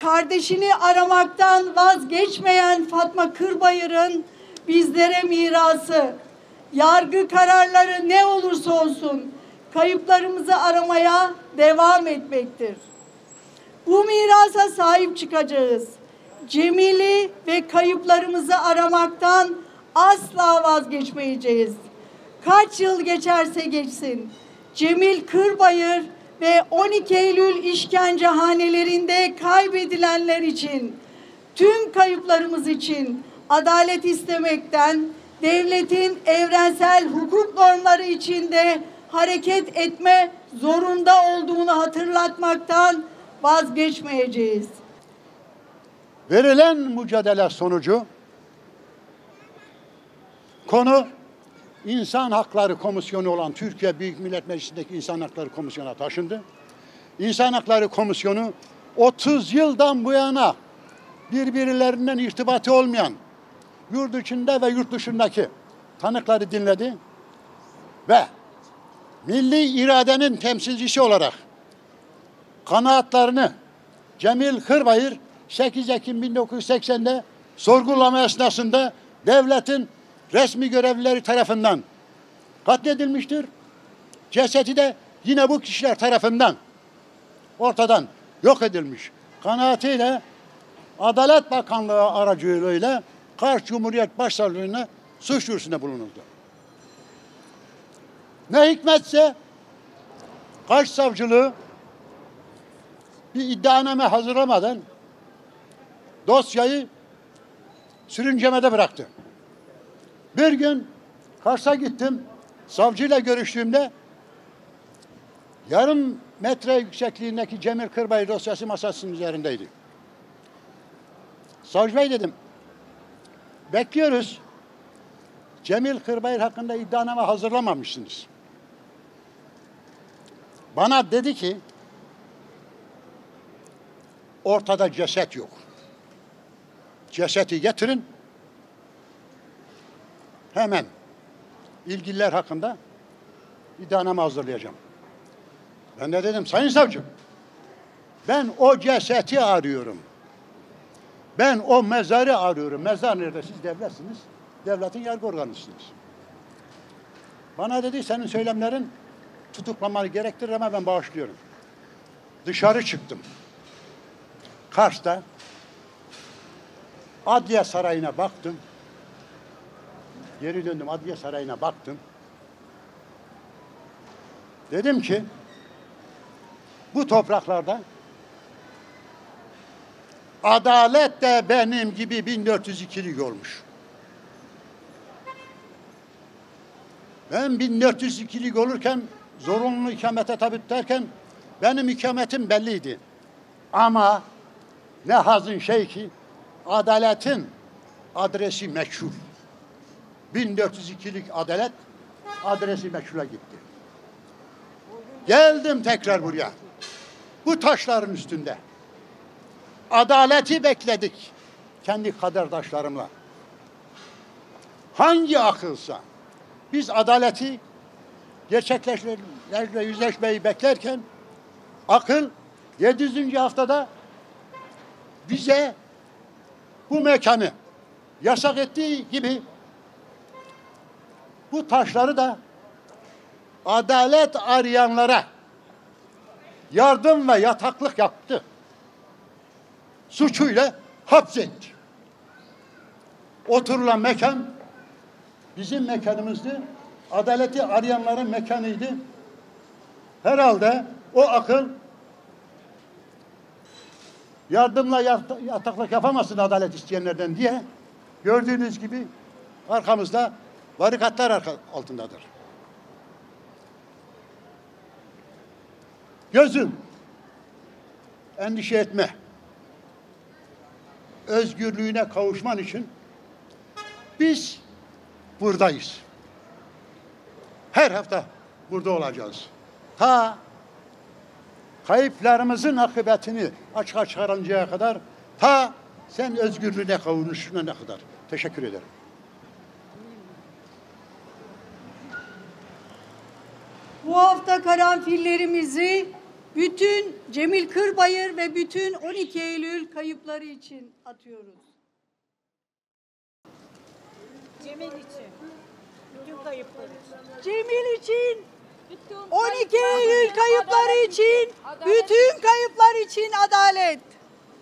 kardeşini aramaktan vazgeçmeyen Fatma Kırbayır'ın bizlere mirası, yargı kararları ne olursa olsun kayıplarımızı aramaya devam etmektir. Bu mirasa sahip çıkacağız. Cemil'i ve kayıplarımızı aramaktan asla vazgeçmeyeceğiz. Kaç yıl geçerse geçsin, Cemil Kırbayır ve 12 Eylül işkencehanelerinde kaybedilenler için, tüm kayıplarımız için adalet istemekten, devletin evrensel hukuk normları içinde hareket etme zorunda olduğunu hatırlatmaktan vazgeçmeyeceğiz. Verilen mücadele sonucu konu İnsan Hakları Komisyonu olan Türkiye Büyük Millet Meclisi'ndeki İnsan Hakları Komisyonu'na taşındı. İnsan Hakları Komisyonu 30 yıldan bu yana birbirlerinden irtibatı olmayan yurt içinde ve yurt dışındaki tanıkları dinledi ve milli iradenin temsilcisi olarak kanaatlarını Cemil Kırbayır 8 Ekim 1980'de sorgulama esnasında devletin resmi görevlileri tarafından katledilmiştir. Cesedi de yine bu kişiler tarafından ortadan yok edilmiş kanaatiyle Adalet Bakanlığı aracılığıyla Kars Cumhuriyet Başsavcılığına suç duyurusunda bulunuldu. Ne hikmetse Kars Savcılığı bir iddianame hazırlamadan dosyayı sürüncemede bıraktı. Bir gün Kars'a gittim. Savcıyla görüştüğümde yarım metre yüksekliğindeki Cemil Kırbayır dosyası masasının üzerindeydi. Savcı Bey dedim, bekliyoruz. Cemil Kırbayır hakkında iddianame hazırlamamışsınız. Bana dedi ki, ortada ceset yok. Ceseti getirin, hemen ilgililer hakkında iddianame hazırlayacağım. Ben de dedim, sayın savcım, ben o ceseti arıyorum. Ben o mezarı arıyorum. Mezar nerede? Siz devletsiniz. Devletin yargı organısınız. Bana dedi, senin söylemlerin tutuklamanı gerektirir ama ben bağışlıyorum. Dışarı çıktım. Kars'ta Adliye Sarayı'na baktım. Geri döndüm, Adliye Sarayı'na baktım. Dedim ki, bu topraklarda adalet de benim gibi 1402'lik olmuş. Ben 1402'lik olurken, zorunlu ikamete tabi tutarken benim ikametim belliydi. Ama ne hazin şey ki adaletin adresi meçhul. 1402'lik adalet adresi meçhule gitti. Geldim tekrar buraya. Bu taşların üstünde. Adaleti bekledik. Kendi kaderdaşlarımla. Hangi akılsa biz adaleti gerçekleşlerle yüzleşmeyi beklerken akıl 700. haftada bize bu mekanı yasak ettiği gibi bu taşları da adalet arayanlara yardım ve yataklık yaptı. Suçuyla hapsetti. Oturulan mekan bizim mekanımızdı. Adaleti arayanların mekanıydı. Herhalde o akıl yardımla yataklık yapamazsın adalet isteyenlerden diye gördüğünüz gibi arkamızda barikatlar altındadır. Gözüm, endişe etme. Özgürlüğüne kavuşman için biz buradayız. Her hafta burada olacağız. Ta kayıplarımızın akıbetini açığa çıkarıncaya kadar, ta sen özgürlüğüne kavuşana kadar. Teşekkür ederim. Bu hafta karanfillerimizi bütün Cemil Kırbayır ve bütün 12 Eylül kayıpları için atıyoruz. Cemil için. Bütün kayıplar için. Cemil için, 12 Eylül kayıpları için, bütün kayıplar için adalet.